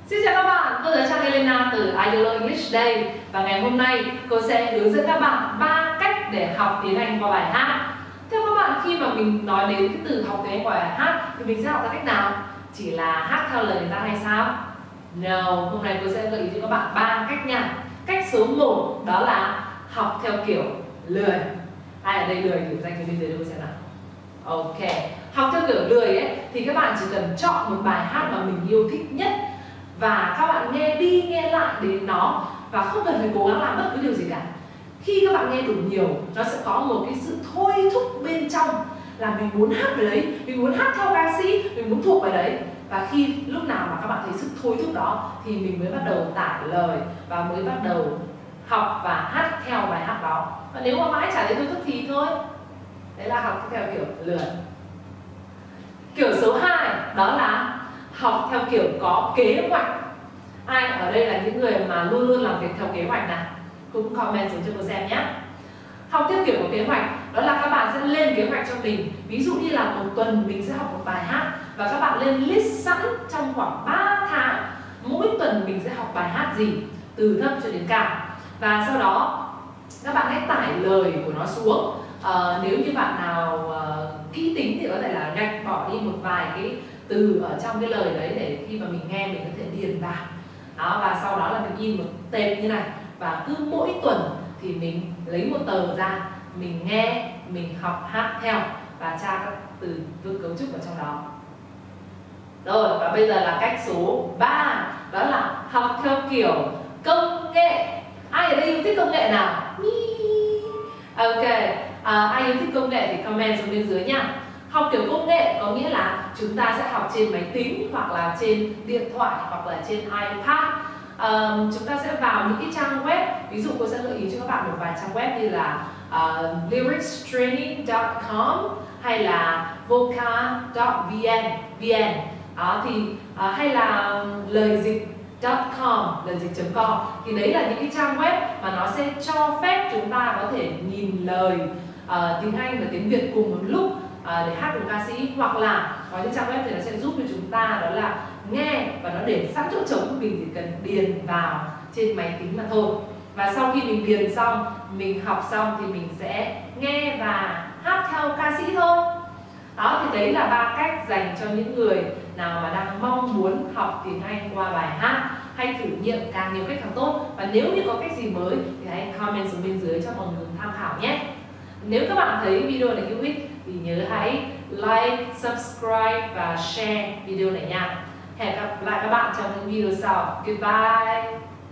Xin chào các bạn, cô giáo Trang Elena từ Idol English đây. Và ngày hôm nay cô sẽ hướng dẫn các bạn 3 cách để học tiếng Anh qua bài hát. Theo các bạn, khi mà mình nói đến cái từ học tiếng Anh qua bài hát thì mình sẽ học theo cách nào? Chỉ là hát theo lời người ta hay sao? No, hôm nay cô sẽ gợi ý cho các bạn 3 cách nha. Cách số 1 đó là học theo kiểu lười. Ai ở đây lười điểm danh cho bên dưới đây cô xem nào. Ok, học theo kiểu lười ấy thì các bạn chỉ cần chọn một bài hát mà mình yêu thích nhất và các bạn nghe đi nghe lại đến nó và không cần phải cố gắng làm bất cứ điều gì cả. Khi các bạn nghe đủ nhiều, nó sẽ có một cái sự thôi thúc bên trong là mình muốn hát bài đấy, mình muốn hát theo ca sĩ, mình muốn thuộc bài đấy. Và khi lúc nào mà các bạn thấy sự thôi thúc đó thì mình mới bắt đầu tải lời và mới bắt đầu học và hát theo bài hát đó. Và nếu mà mãi chả thấy thôi thúc thì thôi. Đấy là học theo kiểu lười. Kiểu số 2 đó là học theo kiểu có kế hoạch. Ai ở đây là những người mà luôn luôn làm việc theo kế hoạch nào? Cũng comment xuống cho cô xem nhé. Học theo kiểu có kế hoạch đó là các bạn sẽ lên kế hoạch cho mình. Ví dụ như là một tuần mình sẽ học một bài hát và các bạn lên list sẵn trong khoảng 3 tháng. Mỗi tuần mình sẽ học bài hát gì từ thấp cho đến cao. Và sau đó các bạn hãy tải lời của nó xuống. Nếu như bạn nào kỹ tính thì có thể là gạch bỏ đi một vài cái từ ở trong cái lời đấy để khi mà mình nghe mình có thể điền vào đó, và sau đó là mình in một tệp như này và cứ mỗi tuần thì mình lấy một tờ ra, mình nghe, mình học hát theo và tra các từ vựng cấu trúc ở trong đó. Rồi, và bây giờ là cách số 3 đó là học theo kiểu công nghệ. Ai ở đây yêu thích công nghệ nào? Ok, ai yêu thích công nghệ thì comment xuống bên dưới nha. Học kiểu công nghệ có nghĩa là chúng ta sẽ học trên máy tính hoặc là trên điện thoại hoặc là trên iPad. Chúng ta sẽ vào những cái trang web, ví dụ cô sẽ gợi ý cho các bạn một vài trang web như là lyricstraining.com hay là voca.vn hay là lời dịch.com, lời dịch.com. Thì đấy là những cái trang web mà nó sẽ cho phép chúng ta có thể nhìn lời tiếng Anh và tiếng Việt cùng một lúc để hát cùng ca sĩ, hoặc là có những trang web thì nó sẽ giúp cho chúng ta đó là nghe và nó để sẵn chỗ trống, mình chỉ cần điền vào trên máy tính mà thôi. Và sau khi mình điền xong, mình học xong thì mình sẽ nghe và hát theo ca sĩ thôi. Đó, thì đấy là 3 cách dành cho những người nào mà đang mong muốn học tiếng Anh qua bài hát. Hãy thử nghiệm càng nhiều cách càng tốt. Và nếu như có cách gì mới thì hãy comment xuống bên dưới cho mọi người tham khảo nhé. Nếu các bạn thấy video này hữu ích thì nhớ hãy like, subscribe và share video này nha. Hẹn gặp lại các bạn trong những video sau. Goodbye!